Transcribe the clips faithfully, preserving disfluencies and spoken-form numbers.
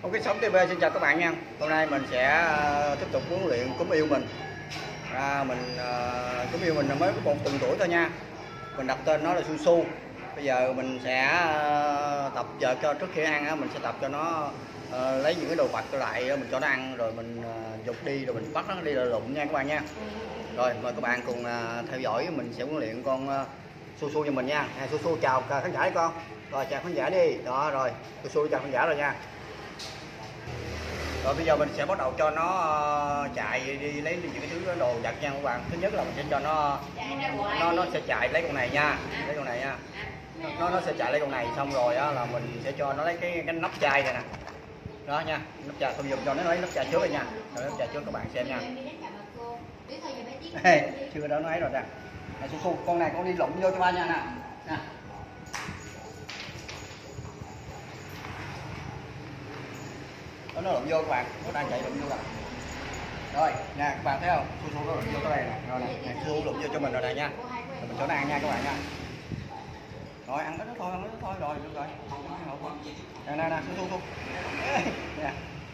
Ok, sống ti vi xin chào các bạn nha. Hôm nay mình sẽ uh, tiếp tục huấn luyện cúm yêu mình. À, mình uh, cúm yêu mình mới có một tuần tuổi thôi nha. Mình đặt tên nó là Su Su. Bây giờ mình sẽ uh, tập giờ cho trước khi ăn á, mình sẽ tập cho nó uh, lấy những cái đồ vật lại mình cho nó ăn, rồi mình uh, dục đi, rồi mình bắt nó đi là lụm nha các bạn nha. Rồi mời các bạn cùng uh, theo dõi mình sẽ huấn luyện con uh, Su Su cho mình nha. À, Su Su chào khán giả đi con. Rồi chào khán giả đi. Đó rồi, Su Su chào khán giả rồi nha. Rồi bây giờ mình sẽ bắt đầu cho nó chạy đi lấy những cái thứ đồ vật nha các bạn. Thứ nhất là mình sẽ cho nó nó nó sẽ chạy lấy con này nha, lấy con này nha. Nó nó sẽ chạy lấy con này, xong rồi á là mình sẽ cho nó lấy cái cái nắp chai này nè. Đó nha, nắp chai thôi dùng cho nó lấy nắp chai trước đi nha. Rồi nắp chai trước các bạn xem nha. Hey, chưa đó nó ấy rồi nè. Này Su Su, con này con đi lụm vô cho ba nha nè. Nè. Nó nó lụm vô các bạn, nó đang chạy lụm vô rồi. Rồi nè các bạn thấy không, Su Su nó lụm vô cái này nè, rồi nè, Su Su lụm vô cho mình rồi này nha, rồi mình cho nó ăn nha các bạn nha. Rồi ăn cái đó thôi, ăn cái đó thôi, rồi được rồi. Nè nè nè, Su Su Su. Nè.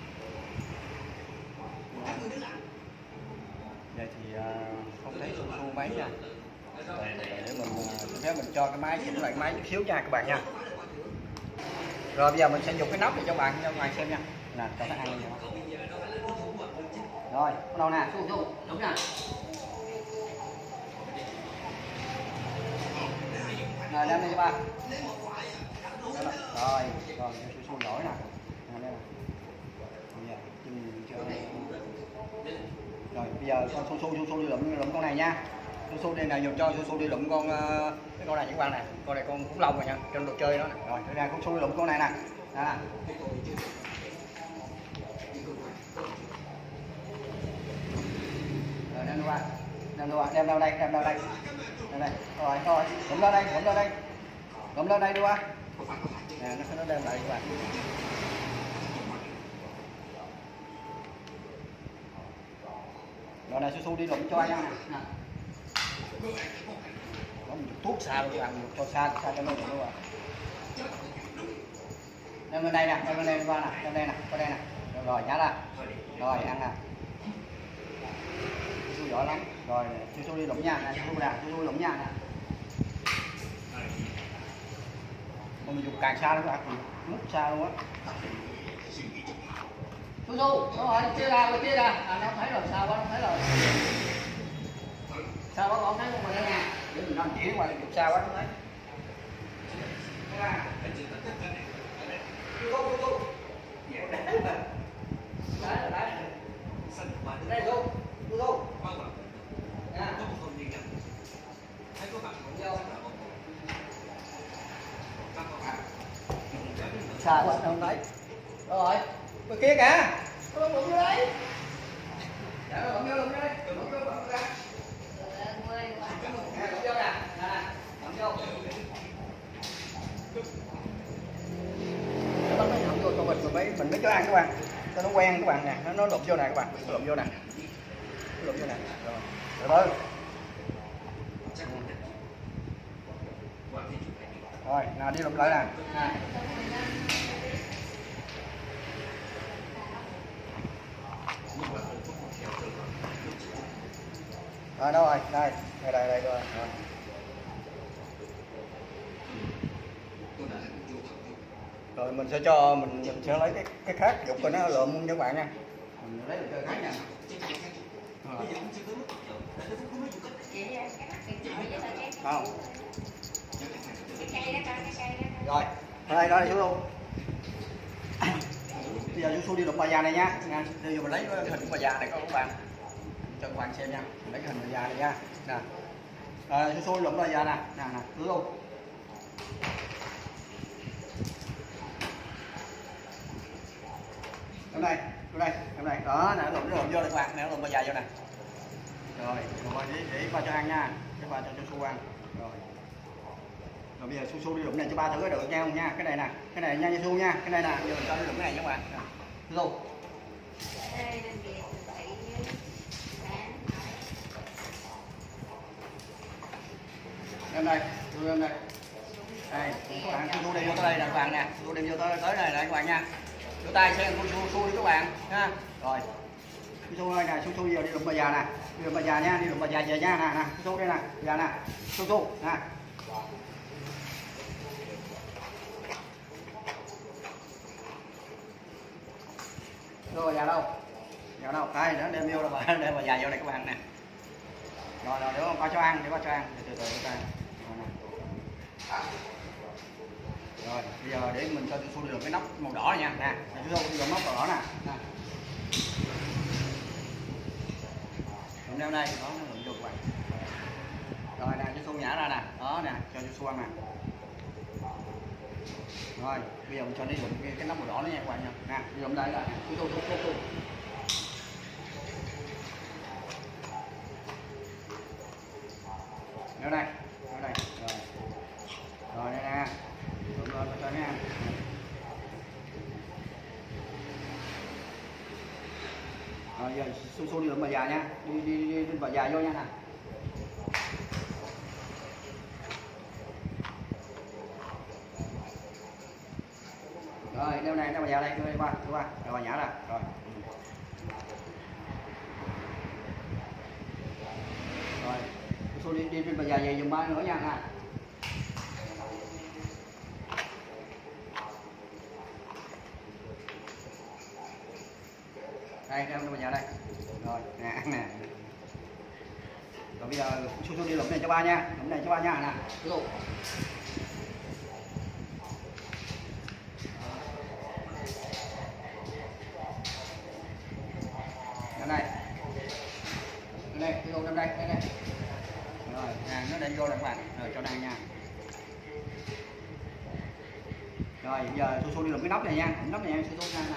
Vậy thì uh, không thấy Su Su mấy nha. Rồi, để mình để mình cho cái máy chỉnh lại cái máy chút xíu nha các bạn nha. Rồi bây giờ mình sẽ dùng cái nắp này cho bạn cho các bạn xem nha. Nè, cho nó ăn nha. Rồi, bắt đầu nè, Su Su, đúng nè. Rồi, đem đây cho ba. Rồi, rồi, rồi Su Su giỏi nè. Nè, đây nè. Rồi, bây giờ con Su Su, Su Su đi lụm, lụm con này nha. Su Su đây là dùng cho Su Su đi lụm con cái con này những bạn này. Con này con khủng long rồi nha, trên đồ chơi đó nè. Rồi, đây là con Su đi lụm con này nè. Nè. Rồi, đem qua. Đem qua, đem đâu đây, đem đâu đây. Đây đây. Rồi, rồi, lụm lên đây, lụm lên đây. Lụm lên đây đi qua. Nè, nó sẽ nó đem lại các bạn. Rồi này Su Su đi lụm cho anh nha. Nè. Có một chút thuốc xa luôn các bạn, cho xa xa cho nó được luôn rồi. Đem lên đây nè, đem lên đây qua nè, đem đây nè, qua đây nè. Rồi, rồi nhả ra. Rồi ăn nè. Su Su giỏi lắm. Rồi Su Su đi lụm nha, nè Su Su nè, Su Su lụm nha nè. Còn mình dùng càng xa nữa các bạn, mất xa luôn á. Su Su, đúng rồi, chia ra, rồi chia ra. À nó thấy rồi, sao quá, nó thấy rồi. Sao quá con thấy con mình ở nhà. Để mình làm chỉ ngoài dùng xa quá nó thấy. Su Su, Su Su. Đấy, đấy. Đây Su, Su Su. Nha. Vô. Xa quá không thấy. Rồi, bên kia kìa. Nó lụm vô đây. Dạ, lụm vô, lụm vô đây. Lụm vô, lụm ra. Nè, lụm vô nè. Nè, lụm vô. Nó mới lụm vô cho mình, mình mới mình mới cho ăn các bạn. Cho nó quen các bạn nè, nó nó lụm vô nè các bạn, nó lụm vô nè. Nó lụm vô nè. Rồi. Từ từ. Rồi, nào đi lụm lại nè. Nè. Rồi đâu rồi, đây, đây đây đây rồi. Rồi mình sẽ cho mình, mình sẽ lấy cái cái khác dục cho nó lượm cho các bạn nha. Mình lấy được cái khác nha. Không. Rồi, đây đó là Su Su. Bây giờ Su Su đi lụm bà già này nha. Bây giờ mình lấy cái hình bà già này các bạn. Cho các bạn xem nha, mình lấy cái hình bà già này nha. Nè. Rồi Su Su lụm bà già nè, nè nè, Su Su. Hôm đây, hôm đây, hôm đây. Đó, nè lụm nó lụm vô được các bạn, nè lụm bà già vô nè. Rồi, rồi để để ba cho ăn nha. Để ba cho Su Su ăn. Rồi. Rồi bây giờ Su Su đi lụm này cho ba thử được nha không nha. Cái này nè, cái này nha Su nha, cái này nè, giờ mình cho đi lụm cái này nha các bạn. Su Su. Đem đây, Su đây. Đây, các bạn Su Su đem vô tới đây nè các bạn nè, Su Su đem vô tới tới đây nè các bạn nha. đưa tay xem su su su đi các bạn ha. Rồi su su ơi nè, su su giờ đi đụng bà già nè, đi đụng bà già nha, đi đụng bà già về nha nè, nè su su đây nè, già nè, su su nè. Rồi già đâu? Già đâu? Đây nó đem vô rồi, đem bà già vô đây các bạn nè. Rồi rồi để qua cho ăn, để qua cho ăn, từ từ từ từ. Rồi bây giờ để mình cho su su được cái nóc màu đỏ này nha, nè, su su được nóc màu đỏ nè. Nè. Đụng leo đây, đó nó đụng vô các bạn. Rồi nè, su su nhả ra nè, đó nè, cho su su ăn nè. Rồi bây giờ mình cho đi đụng cái, cái nóc màu đỏ nó nha các bạn nha. Nè, đi đụng đây là su su su su su. Ở đây, ở đây, rồi, rồi đây nè, đụng lên cho nha. Rồi giờ su su đi đụng bà già nha, đi đi đi, đi bà già vô nha nè. Rồi đeo này, đeo bà già đây, đưa đi qua, đưa qua, đưa bà nhả ra, rồi. Rồi, su đi đi bà già về dùng ba nữa nha nè. Đây, đeo bà già đây. Rồi, nè, ăn nè. Rồi bây giờ su su đi lụm này cho ba nha, lụm này cho ba nha nè. Su. Đây đây cái ô trong đây đây đây rồi nè nó đem vô lại các bạn, rồi cho đang nha. Rồi bây giờ su su đi lụm cái nóc này nha, lụm nóc này nha, su su nha nè.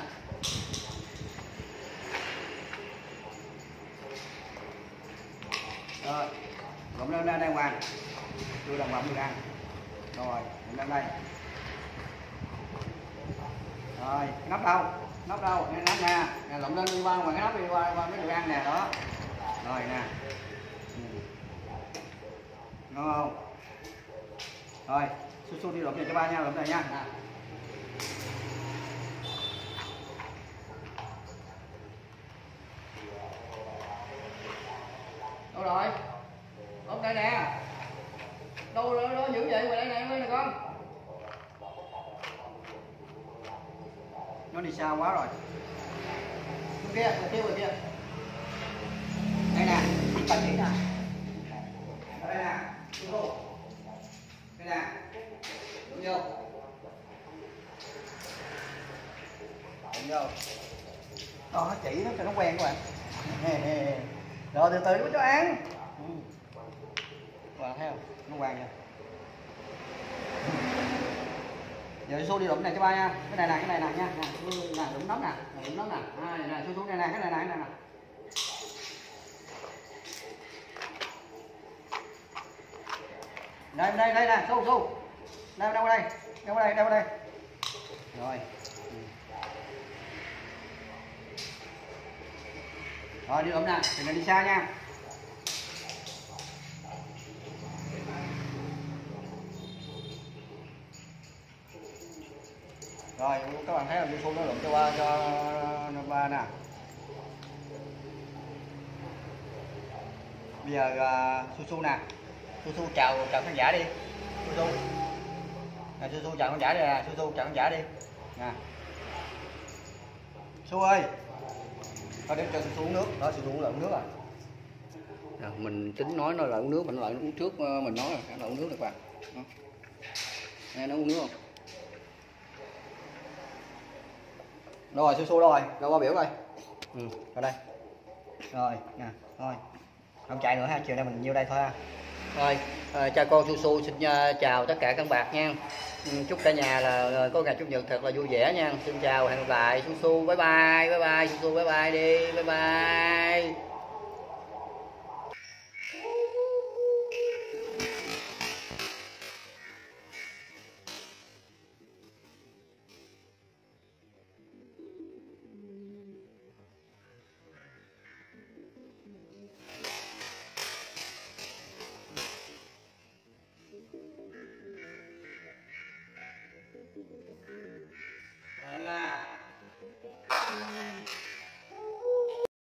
Rồi lụm lên đây hoàng, đưa đồng hoàng đưa ra. Rồi lụm lên đây. Rồi nóc đâu, nóc đâu, nè nóc nè, nè lụm lên đi qua ngoài cái nóc đi qua qua cái đồ ăn nè đó. Rồi nè. Ừ. Ngon không? Rồi, su su đi lụm này cho ba nha, lụm này nha. Nè. Đâu rồi? Lụm đây nè. Đâu đó, đó giữ vậy mà đây nè, đây nè con. Nó đi xa quá rồi. Kia, kia, kia, kia. Đây nè, bà chỉ nè. Đây nè, vô. Đây nè. Đúng vô. Đúng vô. Đó, nó chỉ nó cho nó quen các bạn. Rồi từ từ nó cho ăn. Ừ. Các bạn thấy không? Nó quen nha. Giờ su đi đụng này cho ba nha. Cái này nè, cái này nè nha. Nè, nè đụng nóng nè, đụng nóng nè. À, này nè, su su này nè, cái này nè, cái này nè. Đây đây đây nè, su su. Đâu đâu đây? Đâu đây? Đâu đây? Rồi. Rồi đi đụng nè, đừng đi xa nha. Rồi các bạn thấy là su su nó lụm cho ba cho ba nè. Bây giờ uh, su su nè, su su chào chào khán giả đi, su su, nè su su chào khán giả đi nè, su su chào khán giả đi, nè, su ơi, thôi để cho su su uống nước, đó su su uống là uống nước à. Rồi, mình tính nói nó là uống nước, mình lại uống trước mình nói là uống nước được bạn, nghe nó uống nước không? Rồi su su rồi, đâu qua biểu coi. Ừ, ở đây. Rồi, nè, thôi. Không chạy nữa ha, chiều nay mình nhiêu đây thôi ha. Rồi, à, cha con su su xin uh, chào tất cả các bạn nha. Ừ, chúc cả nhà là uh, có ngày chủ nhật thật là vui vẻ nha. Xin chào, hẹn gặp lại su su, bye bye, bye bye, su su bye bye đi, bye bye.